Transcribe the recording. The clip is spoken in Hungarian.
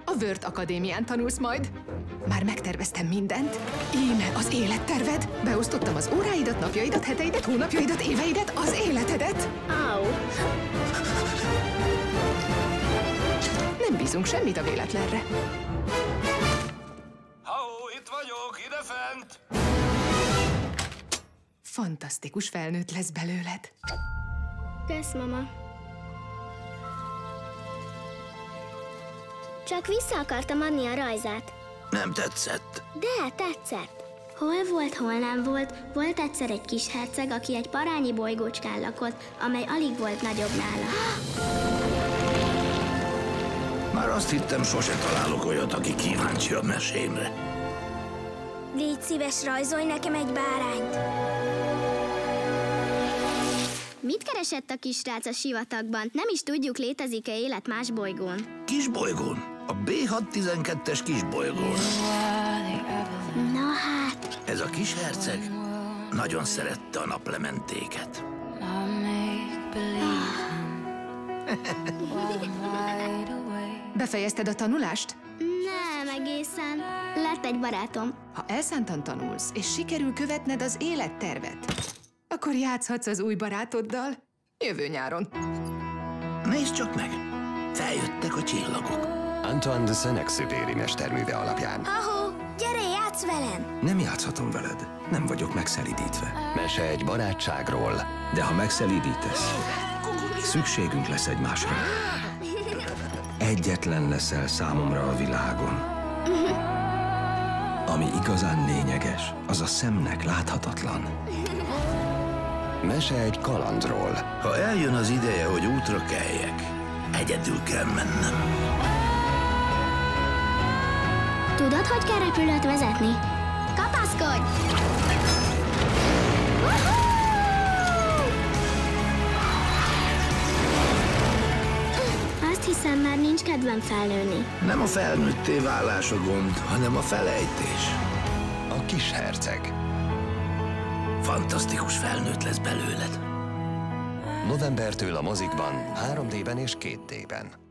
A Word Akadémián tanulsz majd. Már megterveztem mindent. Íme az életterved. Beosztottam az óráidat, napjaidat, heteidet, hónapjaidat, éveidet, az életedet. Au. Nem bízunk semmit a véletlenre. Halló, itt vagyok, idefent! Fantasztikus felnőtt lesz belőled. Kösz, mama. Csak vissza akartam adni a rajzát. Nem tetszett. De, tetszett. Hol volt, hol nem volt, volt egyszer egy kis herceg, aki egy parányi bolygócskán lakott, amely alig volt nagyobb nála. Már azt hittem, sose találok olyat, aki kíváncsi a mesémre. Légy szíves, rajzolj nekem egy bárányt. Mit keresett a kisrác a sivatagban? Nem is tudjuk, létezik-e élet más bolygón. Kisbolygón? A B612-es kisbolygón. Na hát... Ez a kis herceg nagyon szerette a naplementéket. Befejezted a tanulást? Nem egészen. Lett egy barátom. Ha elszántan tanulsz, és sikerül követned az élettervet, akkor játszhatsz az új barátoddal jövő nyáron. Nézd csak meg! Feljöttek a csillagok. Antoine de Saint-Exupéry mesterműve alapján. Ahó, gyere, játsz velem! Nem játszhatom veled. Nem vagyok megszelídítve. Mese egy barátságról. De ha megszelídítesz, szükségünk lesz egymásra. Egyetlen leszel számomra a világon. Ami igazán lényeges, az a szemnek láthatatlan. Mese egy kalandról. Ha eljön az ideje, hogy útra keljek, egyedül kell mennem. Tudod, hogy kell repülőt vezetni? Kapaszkodj! Azt hiszem, már nincs kedvem felnőni. Nem a felnőtté válás a gond, hanem a felejtés. A kis herceg. Fantasztikus felnőtt lesz belőled. Novembertől a mozikban, 3D-ben és 2D-ben.